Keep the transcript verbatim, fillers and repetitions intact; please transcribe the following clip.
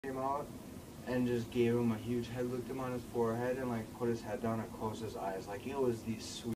came out and just gave him a huge head, looked him on his forehead, and like put his head down and closed his eyes. Like it was the sweet.